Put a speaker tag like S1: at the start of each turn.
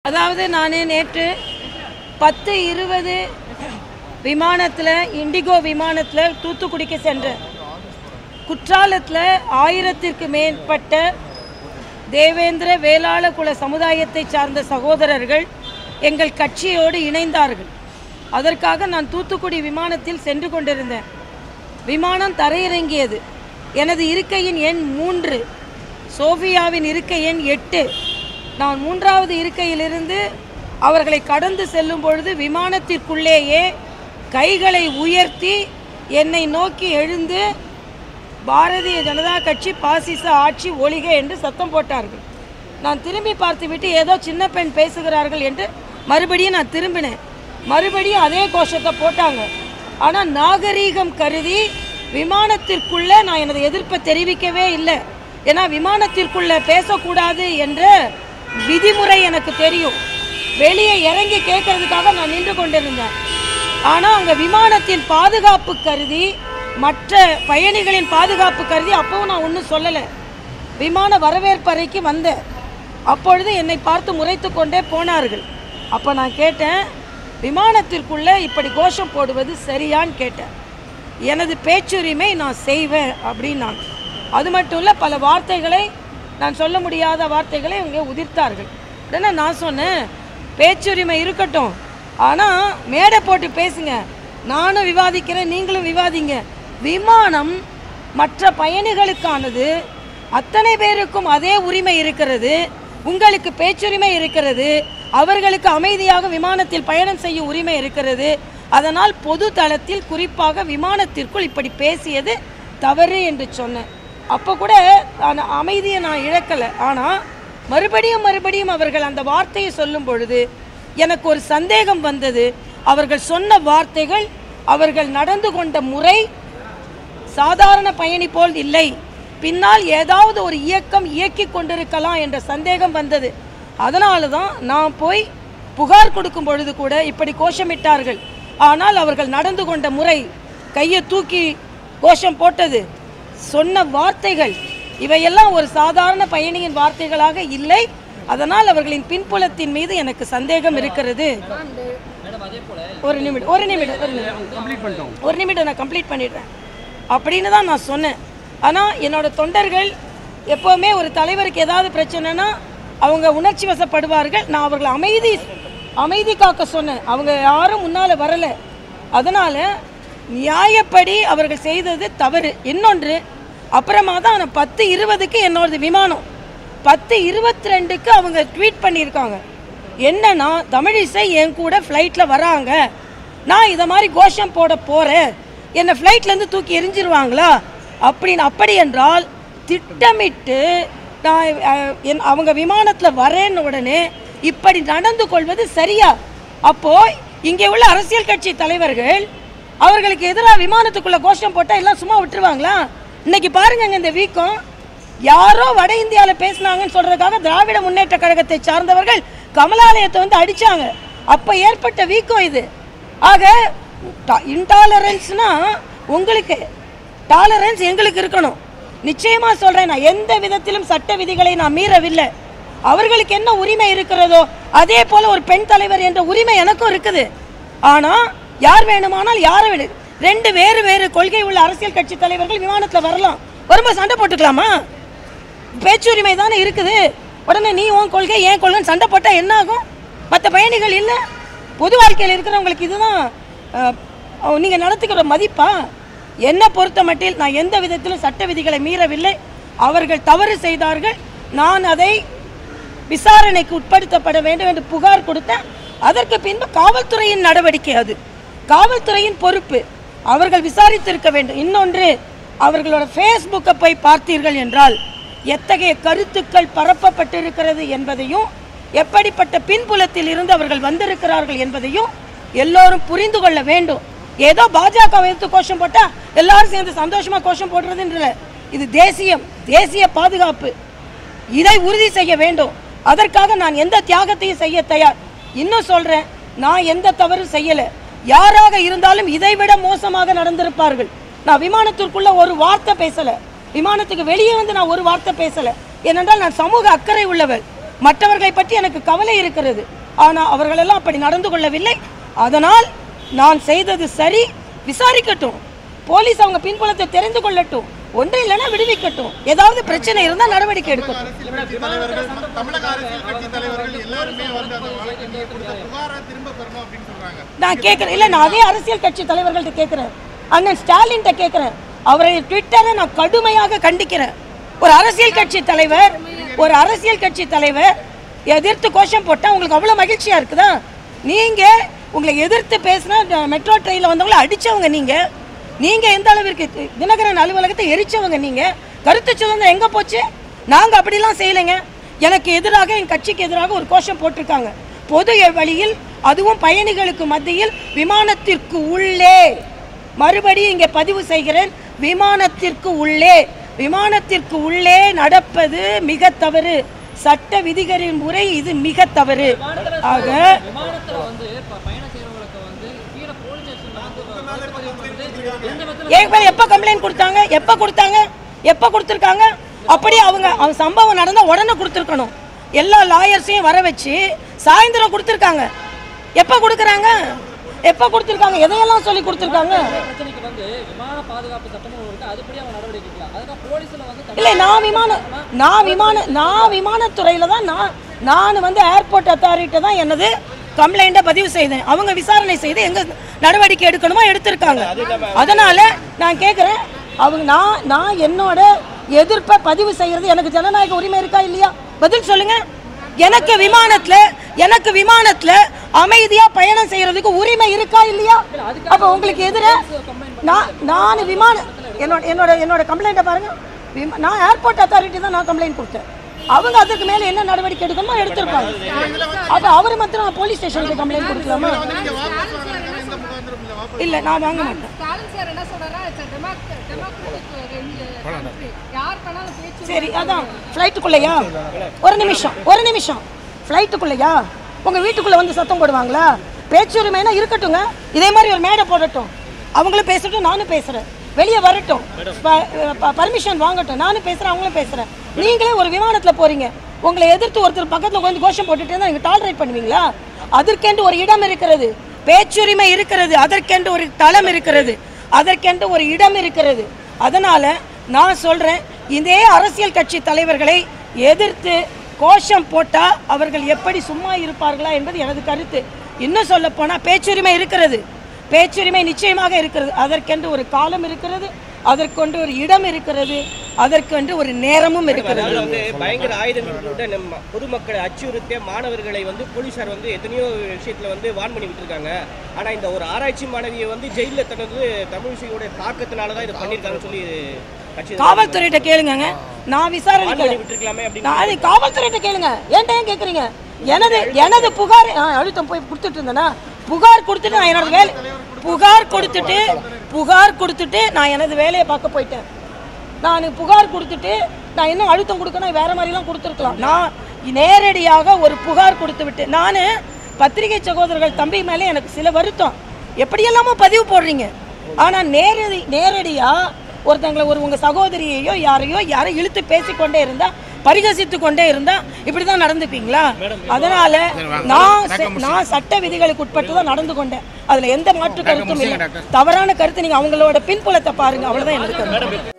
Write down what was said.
S1: அதாவது நான் நேற்று 10:20 விமானத்தில் இண்டிகோ விமானத்தில் தூத்துக்குடிக்கு சென்றேன். குற்றாலத்தில் 1000க்கு மேற்பட்ட தேவேந்திர வேளாள குல சமுதாயத்தை சார்ந்த சகோதரர்கள் எங்கள் கட்சியோடு இணைந்தார்கள். அதற்காக நான் தூத்துக்குடி விமானத்தில் சென்று கொண்டிருந்தேன். விமானம் தரையிறங்கியது. எனது இருக்கையின் எண் 3, சோஃபியாவின் இருக்கை எண் 8. நான் 3வது இருக்கையிலிருந்து அவர்களை கடந்து செல்லும் பொழுது விமானத்திற்குள்ளேயே கைகளை உயர்த்தி என்னை நோக்கி எழுந்து பாரதிய ஜனதா கட்சி பாசிச ஆட்சி ஒழிக என்று சத்தம் போட்டார்கள். நான் திரும்பி பார்த்துவிட்டு ஏதோ சின்ன பெண் பேசுகிறார்கள் என்று மறுபடியும் நான் திரும்பினேன். மறுபடியும் அதே கோஷத்தை போட்டாங்க. ஆனால் நாகரீகம் கருதி விமானத்திற்குள்ளே நான் எனது எதிர்ப்பை தெரிவிக்கவே இல்லை. ஏன்னா விமானத்திற்குள்ளே பேசக்கூடாது என்ற விதிமுறை எனக்கு தெரியும். வெளியே இறங்கி கேட்கறதுக்காக நான் நின்று கொண்டிருந்தேன். ஆனால் அங்கே விமானத்தின் பாதுகாப்பு கருதி, மற்ற பயணிகளின் பாதுகாப்பு கருதி அப்பவும் நான் ஒன்றும் சொல்லலை. விமான வரவேற்பறைக்கு வந்தேன். அப்பொழுது என்னை பார்த்து முறைத்து கொண்டே போனார்கள். அப்போ நான் கேட்டேன், விமானத்திற்குள்ளே இப்படி கோஷம் போடுவது சரியான்னு கேட்டேன். எனது பேச்சுரிமை நான் செய்வேன் அப்படின்னாங்க. அது மட்டும் இல்லை, பல வார்த்தைகளை நான் சொல்ல முடியாத வார்த்தைகளை இங்கே உதிர்த்தார்கள். உடனே நான் சொன்னேன், பேச்சுரிமை இருக்கட்டும், ஆனால் மேடை போட்டு பேசுங்க, நானும் விவாதிக்கிறேன், நீங்களும் விவாதிங்க. விமானம் மற்ற பயணிகளுக்கானது, அத்தனை பேருக்கும் அதே உரிமை இருக்கிறது. உங்களுக்கு பேச்சுரிமை இருக்கிறது, அவர்களுக்கு அமைதியாக விமானத்தில் பயணம் செய்யும் உரிமை இருக்கிறது. அதனால் பொது தளத்தில் குறிப்பாக விமானத்திற்குள் இப்படி பேசியது தவறு என்று சொன்னேன். அப்போ கூட அமைதியை நான் இழக்கலை. ஆனால் மறுபடியும் அவர்கள் அந்த வார்த்தையை சொல்லும் பொழுது எனக்கு ஒரு சந்தேகம் வந்தது. அவர்கள் சொன்ன வார்த்தைகள், அவர்கள் நடந்து கொண்ட முறை சாதாரண பயணி போல் இல்லை, பின்னால் ஏதாவது ஒரு இயக்கம் இயக்கி கொண்டிருக்கலாம் என்ற சந்தேகம் வந்தது. அதனால தான் நான் போய் புகார் கொடுக்கும் பொழுது கூட இப்படி கோஷமிட்டார்கள். ஆனால் அவர்கள் நடந்து கொண்ட முறை, கையை தூக்கி கோஷம் போட்டது, சொன்ன வார்த்தைகள், இவையெல்லாம் ஒரு சாதாரண பயணியின் வார்த்தைகளாக இல்லை. அதனால் அவர்களின் பின்புலத்தின் மீது எனக்கு சந்தேகம் இருக்கிறது. ஒரு நிமிடம் நான் கம்ப்ளீட் பண்ணிடுறேன் அப்படின்னு தான் நான் சொன்னேன். ஆனால் என்னோட தொண்டர்கள் எப்போவுமே ஒரு தலைவருக்கு ஏதாவது பிரச்சனைனா அவங்க உணர்ச்சி வசப்படுவார்கள். நான் அவர்களை அமைதி காக்க சொன்னேன். அவங்க யாரும் முன்னால் வரலை. அதனால் நியாயப்படி அவர்கள் செய்தது தவறு. இன்னொன்று, அப்புறமா தான் 10:20க்கு என்னோடது விமானம், 10:22க்கு அவங்க ட்வீட் பண்ணியிருக்காங்க. என்னன்னா, தமிழிசை என் கூட ஃப்ளைட்டில் வராங்க, நான் இதை மாதிரி கோஷம் போட போகிறேன், என்னை ஃப்ளைட்லேருந்து தூக்கி எரிஞ்சிருவாங்களா அப்படின்னு. அப்படி என்றால் திட்டமிட்டு நான் அவங்க விமானத்தில் வரேன்னு உடனே இப்படி நடந்து கொள்வது சரியா? அப்போது இங்கே உள்ள அரசியல் கட்சி தலைவர்கள் அவர்களுக்கு எதிராக விமானத்துக்குள்ளே கோஷம் போட்டால் எல்லாம் சும்மா விட்டுருவாங்களா? இன்னைக்கு பாருங்க, இந்த வீக்கம் யாரோ வட இந்தியாவில் பேசினாங்கன்னு சொல்றதுக்காக திராவிட முன்னேற்ற கழகத்தை சார்ந்தவர்கள் கமலாலயத்தை வந்து அடிச்சாங்க. அப்போ ஏற்பட்ட வீக்கம் இது. ஆக இன்டாலரன்ஸ்னா உங்களுக்கு, டாலரன்ஸ் எங்களுக்கு இருக்கணும். நிச்சயமா சொல்றேன், நான் எந்த விதத்திலும் சட்ட விதிகளை நான் மீறவில்லை. அவர்களுக்கு என்ன உரிமை இருக்கிறதோ அதே போல ஒரு பெண் தலைவர் என்ற உரிமை எனக்கும் இருக்குது. ஆனா யார் வேணுமானால் யாரை விடு, 2 வேறு கொள்கை உள்ள அரசியல் கட்சி தலைவர்கள் விமானத்தில் வரலாம், வரும்போது சண்டை போட்டுக்கலாமா? பேச்சுரிமை தானே இருக்குது. உடனே நீ உன் கொள்கை ஏன் கொள்கைன்னு சண்டை போட்டால் என்ன ஆகும்? மற்ற பயணிகள் இல்லை, பொது வாழ்க்கையில் இருக்கிறவங்களுக்கு இதுதான் நீங்கள் நடத்துக்கிற மதிப்பா? என்னை பொறுத்த மட்டில் நான் எந்த விதத்திலும் சட்ட விதிகளை மீறவில்லை. அவர்கள் தவறு செய்தார்கள், நான் அதை விசாரணைக்கு உட்படுத்தப்பட வேண்டும் என்று புகார் கொடுத்தேன். அதற்கு பின்பு காவல்துறையின் நடவடிக்கை, அது காவல்துறையின் பொறுப்பு, அவர்கள் விசாரித்திருக்க வேண்டும். இன்னொன்று, அவர்களோட ஃபேஸ்புக்கை போய் பார்த்தீர்கள் என்றால் எத்தகைய கருத்துக்கள் பரப்பப்பட்டிருக்கிறது என்பதையும், எப்படிப்பட்ட பின்புலத்தில் இருந்து அவர்கள் வந்திருக்கிறார்கள் என்பதையும் எல்லோரும் புரிந்து கொள்ள வேண்டும். ஏதோ பாஜக எதிர்த்து கோஷம் போட்டால் எல்லாரும் சேர்ந்து சந்தோஷமாக கோஷம் போடுறதுன்ற, இது தேசிய பாதுகாப்பு, இதை உறுதி செய்ய வேண்டும். அதற்காக நான் எந்த தியாகத்தையும் செய்ய தயார். இன்னும் சொல்கிறேன், நான் எந்த தவறும் செய்யலை. யாராக இருந்தாலும் இதைவிட மோசமாக நடந்திருப்பார்கள். நான் விமானத்திற்குள்ள ஒரு வார்த்தை பேசலை, விமானத்துக்கு வெளியே வந்து நான் ஒரு வார்த்தை பேசலை. ஏனென்றால் நான் சமூக அக்கறை உள்ளவர், மற்றவர்களை பற்றி எனக்கு கவலை இருக்கிறது. ஆனால் அவர்களெல்லாம் அப்படி நடந்து கொள்ளவில்லை. அதனால் நான் செய்தது சரி, விசாரிக்கட்டும், போலீஸ் அவங்க பின்புலத்தை தெரிந்து கொள்ளட்டும், ஒன்று இல்லைன்னா விடுவிக்கட்டும், ஏதாவது பிரச்சனை இருந்தால் நடவடிக்கை எடுக்கட்டும். நான் கேட்குறேன், இல்லை நான் அதே அரசியல் கட்சி தலைவர்கள்ட்ட கேட்குறேன், அண்ணன் ஸ்டாலின்ட்ட கேட்குறேன், அவரை ட்விட்டரை நான் கடுமையாக கண்டிக்கிறேன். ஒரு அரசியல் கட்சி தலைவர் எதிர்த்து கோஷம் போட்டால் உங்களுக்கு அவ்வளோ மகிழ்ச்சியாக இருக்குதா? நீங்கள் உங்களை எதிர்த்து பேசினா மெட்ரோ ட்ரெயினில் வந்தவங்களை அடித்தவங்க நீங்கள் எந்த அளவிற்கு தினகரன் அலுவலகத்தை எரிச்சவங்க நீங்கள். கருத்து சுதந்திரம் எங்கே போச்சு? நாங்கள் அப்படிலாம் செய்யலைங்க. எனக்கு எதிராக, என் கட்சிக்கு எதிராக ஒரு கோஷம் போட்டிருக்காங்க பொது வழியில், அதுவும் பயணிகளுக்கு மத்தியில், விமானத்திற்கு உள்ளே. மறுபடியும் இங்கே பதிவு செய்கிறேன், விமானத்திற்கு உள்ளே நடப்பது மிக தவறு. சட்ட விதிகளின் முறை இது மிக தவறு. ஆக எப்ப கம்ப்ளைண்ட் கொடுத்தாங்க, எப்ப கொடுத்திருக்காங்க? அப்படி அவங்க சம்பவம் நடந்தா உடனே கொடுத்திருக்கணும். எல்லா லாயர்ஸையும் வர வச்சு சாயந்தரம் கொடுத்திருக்காங்க. எப்ப கொடுக்கறாங்க? எதையெல்லாம் சொல்லி கொடுத்திருக்காங்க? இல்லை, நான் விமானத்துறையில தான் நான் வந்து ஏர்போர்ட் அத்தாரிட்டி தான் எனது கம்ப்ளைண்ட்டை பதிவு செய்தேன். அவங்க விசாரணை செய்து எங்க நடவடிக்கை எடுக்கணுமோ எடுத்திருக்காங்க. அதனால நான் கேட்குறேன், நான் என்னோட எதிர்ப்பை பதிவு செய்யறது எனக்கு ஜனநாயக உரிமை இருக்கா இல்லையா? பதில் சொல்லுங்க. எனக்கு விமானத்துல அமைதியா பயணம் செய்யறதுக்கு உரிமை இருக்கா இல்லையா? அப்ப உங்களுக்கு எதிர நான் என்னோட கம்ப்ளைண்ட்டை பாருங்க. நான் ஏர்போர்ட் அத்தாரிட்டி தான் நான் கம்ப்ளைண்ட் கொடுத்தேன். அவங்க அதுக்கு மேல என்ன நடவடிக்கை எடுக்கணுமோ எடுத்திருப்பாங்க. அது அவரு மாத்திரம் போலீஸ் ஸ்டேஷனுக்கு கம்ப்ளைண்ட் கொடுக்கலாமா? இல்ல, நான் வாங்க மாட்டேன். சரி, அதான் ஃப்ளைட்டுக்குள்ளையா? ஒரு நிமிஷம் ஃப்ளைட்டுக்குள்ளையா? உங்க வீட்டுக்குள்ள வந்து சத்தம் போடுவாங்களா? பேச்சுரிமைனா இருக்கட்டுங்க, இதே மாதிரி ஒரு மேடை போடட்டும், அவங்களும் பேசட்டும், நானும் பேசுறேன், வெளியே வரட்டும், பர்மிஷன் வாங்கட்டும், நானும் பேசுறேன், அவங்களும் பேசுறேன். நீங்களே ஒரு விமானத்துல போறீங்க, உங்களை எதிர்த்து ஒருத்தர் பக்கத்துல வந்து கோஷம் போட்டுட்டு இருந்தா நீங்க டாலரேட் பண்ணுவீங்களா? அதற்கென்று ஒரு இடம் இருக்கிறது, பேச்சுரிமை இருக்கிறது, அதற்கென்று ஒரு தளம் இருக்கிறது, அதற்கென்று ஒரு இடம் இருக்கிறது. அதனால நான் சொல்றேன், இதே அரசியல் கட்சி தலைவர்களை எதிர்த்து கோஷம் போட்டா அவர்கள் எப்படி சும்மா இருப்பார்களா என்பது எனது கருத்து. இன்னும் சொல்ல போனா பேச்சுரிமை இருக்கிறது, பேச்சுரிமை நிச்சயமாக இருக்கிறது, அதற்கென்று ஒரு காலம் இருக்கிறது, அதற்கொண்டு ஒரு இடம் இருக்கிறது, அதற்கென்று ஒரு நேரமும் இருக்கிறது.
S2: பயங்கர ஆயுதங்கள் பொதுமக்களை அச்சுறுத்திய மாணவர்களை போலீசார் எத்தனையோ விஷயத்துல வான் பண்ணி விட்டுருக்காங்க. ஆனா இந்த ஒரு ஆராய்ச்சி மாணவியை ஜெயில தனது தமிழிசையோட தாக்கத்தினாலதான் இதை பண்ணிருக்காங்கன்னு சொல்லி
S1: காவல்துறையிட்ட கேளுங்க. நான் விசாரணை காவல்துறையிட்ட கேளுங்க. ஏன்ட்ட ஏன் கேக்குறீங்க? எனது புகார் அழுத்தம் போய் கொடுத்துட்டு இருந்தேன்னா, புகார் கொடுத்துட்டு நான் என்னோட வேலை புகார் கொடுத்துட்டு நான் எனது வேலையை பார்க்க போயிட்டேன். நான் புகார் கொடுத்துட்டு நான் இன்னும் அழுத்தம் கொடுக்கணும், வேற மாதிரிலாம் கொடுத்துருக்கலாம். நான் நேரடியாக ஒரு புகார் கொடுத்து விட்டு, நான் பத்திரிகை சகோதரர்கள் தம்பி மேலே எனக்கு சில வருத்தம், எப்படியெல்லாமோ பதிவு போடுறீங்க. ஆனால் நேரடியாக ஒருத்தங்களை உங்க சகோதரியையோ யாரையோ இழுத்து பேசிக்கொண்டே இருந்தா, பரிகசித்து கொண்டே இருந்தா இப்படிதான் நடந்துப்பீங்களா? அதனால நான் சட்ட விதிகளுக்கு உட்பட்டு தான் நடந்து கொண்டேன். அதுல எந்த மாற்று கருத்தும் இல்லை. தவறான கருத்து நீங்க அவங்களோட பின்புலத்தை பாருங்க, அவ்வளவுதான் எனக்கு.